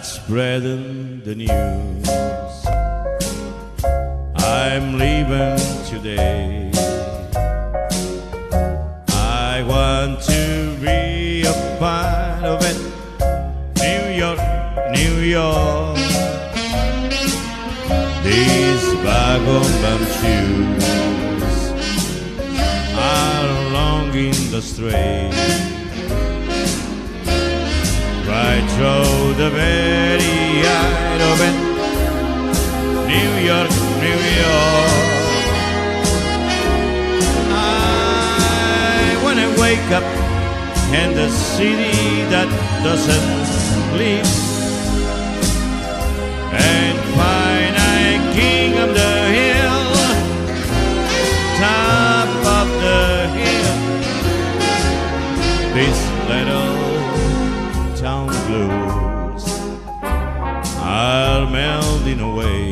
spreading the news. I'm leaving today. I want to be a part of it. New York, New York. These wagon bum shoes are long in the street, right through the very heart of it. New York, New York. When I wake up in the city that doesn't sleep and find I'm king of the hill, top of the hill, this little town blues are melting away.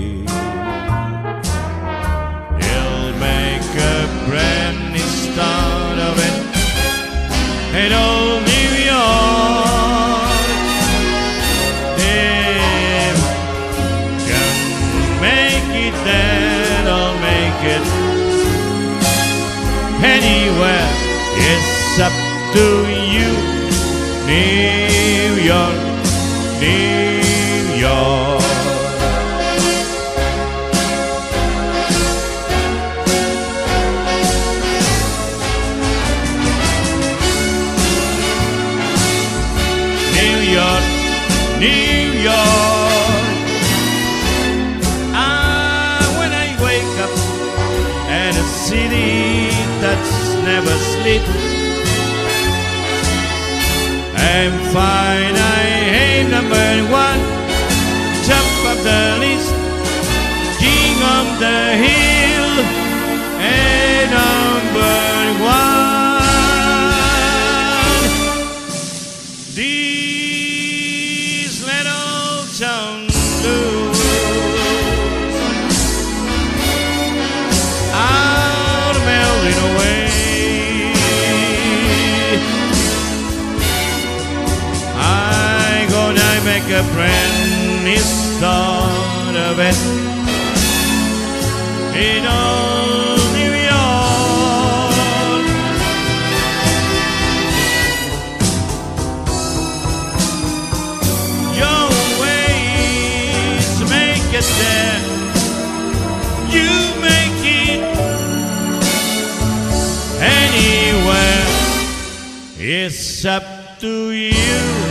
He'll make a brand new start of it in old New York. If can make it, then I'll make it. Anywhere, it's up to you. New York, New York. New York, New York. When I wake up in a city that's never sleep and find I am number one, top of the list, king of the hill, and number one. These little town blues are melting away. Make a brand new start of it in old New York. Your ways to make it there, you make it anywhere. It's up to you.